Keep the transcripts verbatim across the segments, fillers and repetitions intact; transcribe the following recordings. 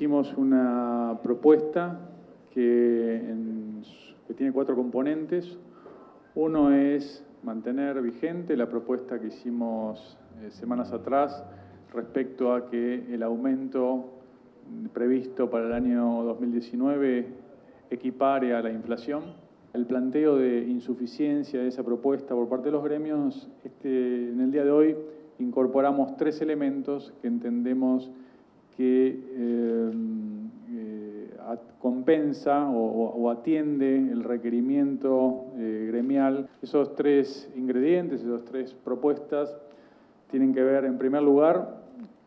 hicimos una propuesta que, en, que tiene cuatro componentes. Uno es mantener vigente la propuesta que hicimos eh, semanas atrás respecto a que el aumento previsto para el año dos mil diecinueve equipare a la inflación. El planteo de insuficiencia de esa propuesta por parte de los gremios, este, en el día de hoy incorporamos tres elementos que entendemos que eh, eh, compensa o, o atiende el requerimiento eh, gremial. Esos tres ingredientes, esas tres propuestas, tienen que ver, en primer lugar,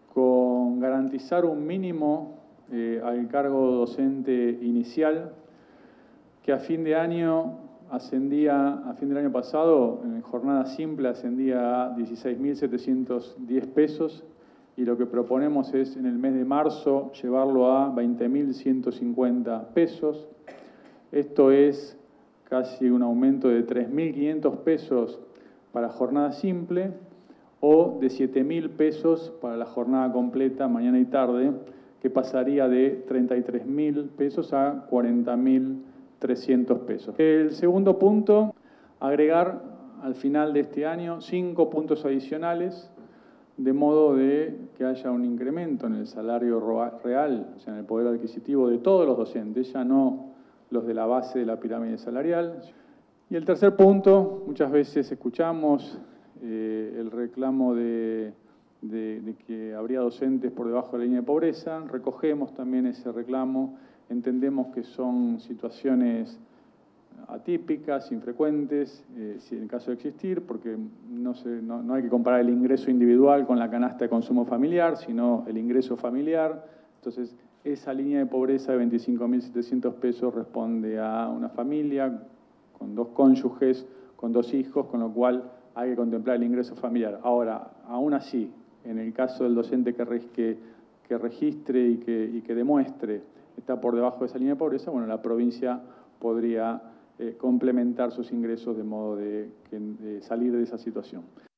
con garantizar un mínimo eh, al cargo docente inicial, que a fin de año ascendía, a fin del año pasado, en jornada simple ascendía a dieciséis mil setecientos diez pesos, y lo que proponemos es en el mes de marzo llevarlo a veinte mil ciento cincuenta pesos. Esto es casi un aumento de tres mil quinientos pesos para jornada simple o de siete mil pesos para la jornada completa, mañana y tarde, que pasaría de treinta y tres mil pesos a cuarenta mil trescientos pesos. El segundo punto, agregar al final de este año cinco puntos adicionales, de modo de que haya un incremento en el salario real, o sea, en el poder adquisitivo de todos los docentes, ya no los de la base de la pirámide salarial. Y el tercer punto, muchas veces escuchamos eh, el reclamo de, de, de que habría docentes por debajo de la línea de pobreza, recogemos también ese reclamo, entendemos que son situaciones atípicas, infrecuentes, eh, si en caso de existir, porque no, se, no, no hay que comparar el ingreso individual con la canasta de consumo familiar, sino el ingreso familiar. Entonces, esa línea de pobreza de veinticinco mil setecientos pesos responde a una familia con dos cónyuges, con dos hijos, con lo cual hay que contemplar el ingreso familiar. Ahora, aún así, en el caso del docente que, que, que registre y que, y que demuestre está por debajo de esa línea de pobreza, bueno, la provincia podría Eh, complementar sus ingresos de modo de, que, de salir de esa situación.